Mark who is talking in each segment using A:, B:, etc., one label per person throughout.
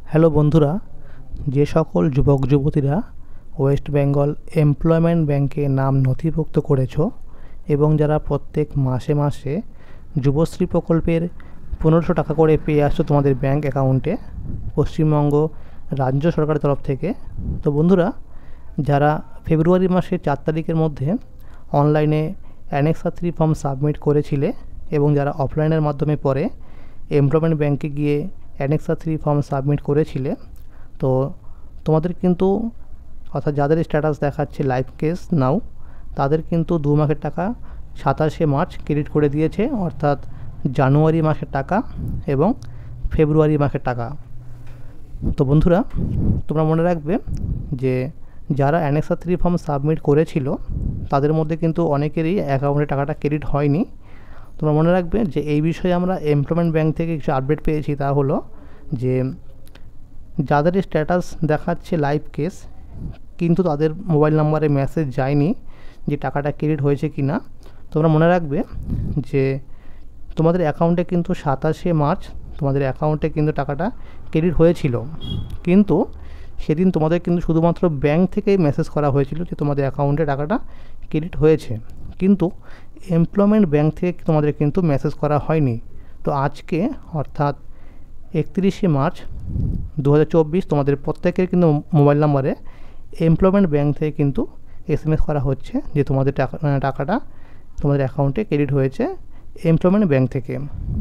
A: Hello বন্ধুরা, যে সকল যুবক যুবতীরা ওয়েস্ট বেঙ্গল এমপ্লয়মেন্ট ব্যাংকে নাম নথিভুক্ত করেছো এবং যারা প্রত্যেক মাসে মাসে যুবশ্রী প্রকল্পের 1500 টাকা করে পেয়ে আসছো তোমাদের ব্যাংক অ্যাকাউন্টে পশ্চিমবঙ্গ রাজ্য সরকারের তরফ থেকে, তো বন্ধুরা যারা ফেব্রুয়ারি মাসের 4 তারিখের মধ্যে অনলাইনে অ্যানেক্সার 3 ফর্ম সাবমিট করেছিলে এবং যারা অফলাইনের মাধ্যমে পরে এমপ্লয়মেন্ট ব্যাংকে গিয়ে অ্যানেক্সার 3 ফর্ম সাবমিট করেছিলে, তো তোমাদের কিন্তু অর্থাৎ যাদের স্ট্যাটাস দেখাচ্ছে লাইভ কেস নাও, তাদের কিন্তু 2 মাসের টাকা 27শে মার্চ ক্রেডিট করে দিয়েছে, অর্থাৎ জানুয়ারি মাসের টাকা এবং ফেব্রুয়ারি মাসের টাকা। তো বন্ধুরা তোমরা মনে রাখবে যে যারা অ্যানেক্সার 3 ফর্ম সাবমিট করেছিল তাদের মধ্যে কিন্তু অনেকেরই অ্যাকাউন্টে টাকাটা ক্রেডিট হয়নি। তোমরা মনে রাখবে যে এই বিষয়ে আমরা এমপ্লয়মেন্ট ব্যাংক থেকে কিছু আপডেট পেয়েছি, তা হলো যে যাদের স্ট্যাটাস দেখাচ্ছে লাইভ কেস কিন্তু তাদের মোবাইল নাম্বারে মেসেজ যায়নি যে টাকাটা ক্রেডিট হয়েছে কি না, তোমরা মনে রাখবে যে তোমাদের অ্যাকাউন্টে কিন্তু 27শে মার্চ তোমাদের অ্যাকাউন্টে কিন্তু টাকাটা ক্রেডিট হয়েছিল, কিন্তু সেদিন তোমাদের কিন্তু শুধুমাত্র ব্যাংক থেকেই মেসেজ করা হয়েছিল যে তোমাদের অ্যাকাউন্টে টাকাটা ক্রেডিট হয়েছে, কিন্তু এমপ্লয়মেন্ট ব্যাংক থেকে তোমাদের কিন্তু মেসেজ করা হয়নি। তো আজকে অর্থাৎ 31শে মার্চ 2024 তোমাদের প্রত্যেকের কিন্তু মোবাইল নাম্বারে এমপ্লয়মেন্ট ব্যাংক থেকে কিন্তু SMS করা হচ্ছে যে তোমাদের টাকাটা তোমাদের অ্যাকাউন্টে ক্রেডিট হয়েছে এমপ্লয়মেন্ট ব্যাংক থেকে।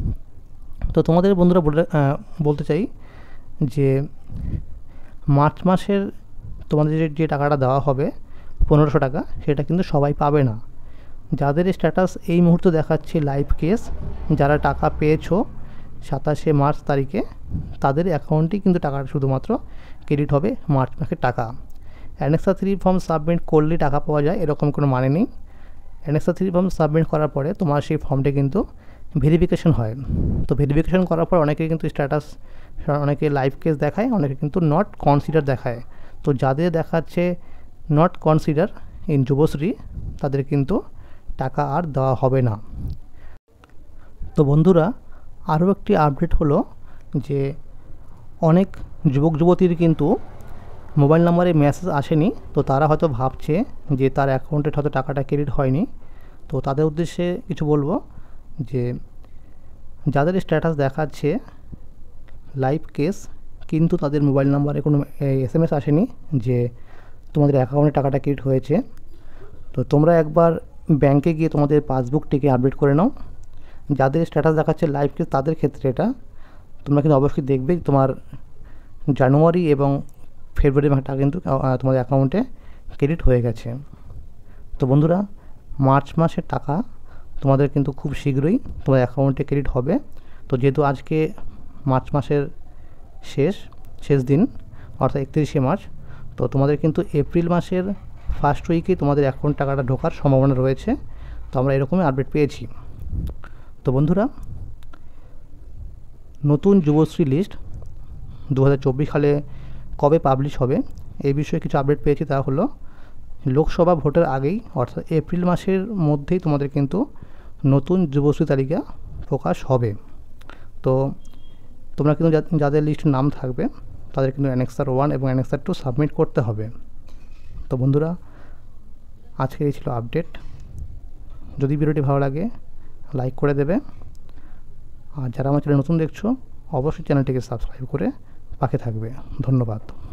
A: তো তোমাদের বন্ধুরা বলতে চাই যে মার্চ মাসের তোমাদের যে টাকাটা দেওয়া হবে 1500 টাকা, সেটা কিন্তু সবাই পাবে না। যাদের স্ট্যাটাস এই মুহূর্তে দেখাচ্ছে লাইভ কেস, যারা টাকা পেয়েছো 27শে মার্চ তারিখে, তাদের অ্যাকাউন্টেই কিন্তু টাকাটা শুধুমাত্র ক্রেডিট হবে মার্চ মাসের টাকা। অ্যানেক্সার 3 ফর্ম সাবমিট করলে টাকা পাওয়া যায় এরকম কোনো মানে নেই। অ্যানেক্সার 3 ফর্ম সাবমিট করার পরে তোমার সেই ফর্মটি কিন্তু ভেরিফিকেশন হয়। তো ভেরিফিকেশন করার পর অনেকে কিন্তু স্ট্যাটাস, অনেকে লাইভ কেস দেখায়, অনেকে কিন্তু নট কনসিডার দেখায়। তো যাদের দেখাচ্ছে নট কনসিডার ইন যুবশ্রী, তাদের কিন্তু টাকা আর দেওয়া হবে না। তো বন্ধুরা আরও একটি আপডেট হলো যে অনেক যুবক যুবতীর কিন্তু মোবাইল নাম্বারে মেসেজ আসেনি, তো তারা হয়তো ভাবছে যে তার অ্যাকাউন্টে হয়তো টাকাটা ক্রেডিট হয়নি। তো তাদের উদ্দেশ্যে কিছু বলবো যে যাদের স্ট্যাটাস দেখাচ্ছে লাইভ কেস কিন্তু তাদের মোবাইল নাম্বারে কোনো SMS আসেনি যে তোমাদের অ্যাকাউন্টে টাকাটা ক্রেডিট হয়েছে, তো তোমরা একবার ব্যাংকে গিয়ে তোমাদের পাসবুকটিকে আপডেট করে নাও। যাদের স্ট্যাটাস দেখাচ্ছে লাইভ কেস তাদের ক্ষেত্রে এটা তোমরা কিন্তু অবশ্যই দেখবে তোমার জানুয়ারি এবং ফেব্রুয়ারি মাসের টাকা কিন্তু তোমাদের অ্যাকাউন্টে ক্রেডিট হয়ে গেছে। তো বন্ধুরা মার্চ মাসের টাকা তোমাদের কিন্তু খুব শীঘ্রই তোমাদের অ্যাকাউন্টে ক্রেডিট হবে। তো যেহেতু আজকে মার্চ মাসের শেষ দিন অর্থাৎ 31শে মার্চ, তো তোমাদের কিন্তু এপ্রিল মাসের ফার্স্ট উইকেই তোমাদের অ্যাকাউন্ট টাকাটা ঢোকার সম্ভাবনা রয়েছে। তো আমরা এরকমই আপডেট পেয়েছি। তো বন্ধুরা নতুন যুবশ্রী লিস্ট 2024 সালে কবে পাবলিশ হবে এই বিষয়ে কিছু আপডেট পেয়েছি, তা হলো লোকসভা ভোটের আগেই অর্থাৎ এপ্রিল মাসের মধ্যেই তোমাদের কিন্তু নতুন যুবশ্রী তালিকা প্রকাশ হবে। তো তোমরা কিন্তু যাদের লিস্টের নাম থাকবে তাদের কিন্তু অ্যানেক্সার 1 এবং অ্যানেক্সার 2 সাবমিট করতে হবে। তো বন্ধুরা আজকে এই ছিল আপডেট। যদি ভিডিওটি ভালো লাগে লাইক করে দেবে, আর যারা আমার চ্যানেল নতুন দেখছো অবশ্যই চ্যানেলটিকে সাবস্ক্রাইব করে পাশে থাকবে। ধন্যবাদ।